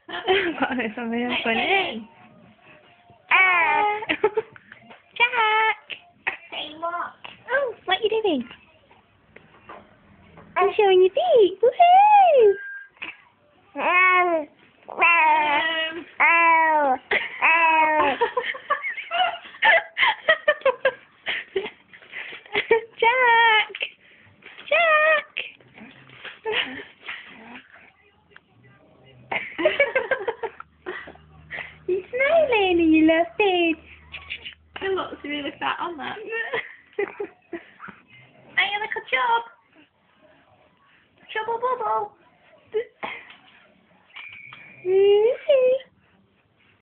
What, something else funny? Jack! Say what? Oh, what are you doing? I'm showing your feet. Woohoo! Jack! Jack! You're smiling and you love food. It looks really fat on that.